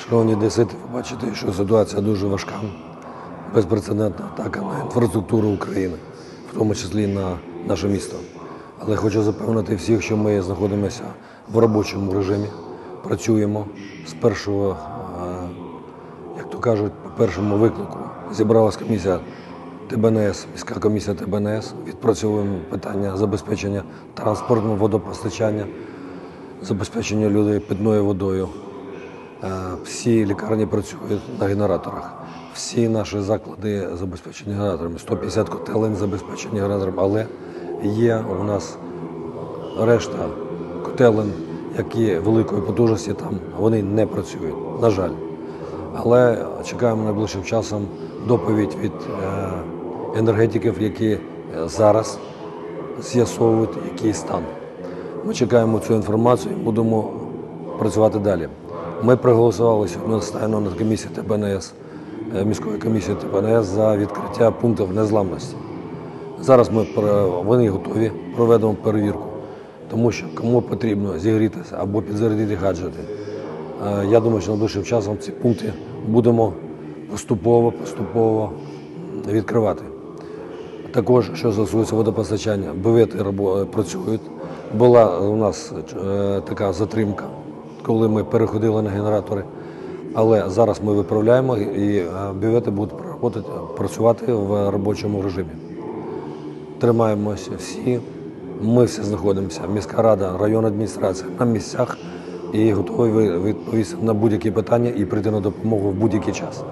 Шановні одесити, ви бачите, що ситуація дуже важка, безпрецедентна атака на інфраструктуру України, в тому числі і на наше місто. Але хочу запевнити всіх, що ми знаходимося в робочому режимі, працюємо з першого, як то кажуть, по першому виклику. Зібралась комісія ТБНС, міська комісія ТБНС, відпрацьовуємо питання забезпечення транспортного водопостачання, забезпечення людей питною водою. Всі лікарні працюють на генераторах, всі наші заклади забезпечені генераторами, 150 котелень забезпечені генераторами, але є у нас решта котелень, які великої потужності там, вони не працюють, на жаль. Але чекаємо найближчим часом доповідь від енергетиків, які зараз з'ясовують, який стан. Ми чекаємо цю інформацію і будемо працювати далі. Ми проголосували сьогодні на комісії ТБНС, міської комісії ТБНС за відкриття пунктів незламності. Зараз вони готові, проведемо перевірку, тому що кому потрібно зігрітися або підзарядити гаджети. Я думаю, що найближчим часом ці пункти будемо поступово відкривати. Також, що стосується водопостачання, бювети працюють. Була у нас така затримка, коли ми переходили на генератори, але зараз ми виправляємо і бювети будуть працювати в робочому режимі. Тримаємося всі, ми всі знаходимося, міська рада, районна адміністрація на місцях і готові відповісти на будь-які питання і прийти на допомогу в будь-який час.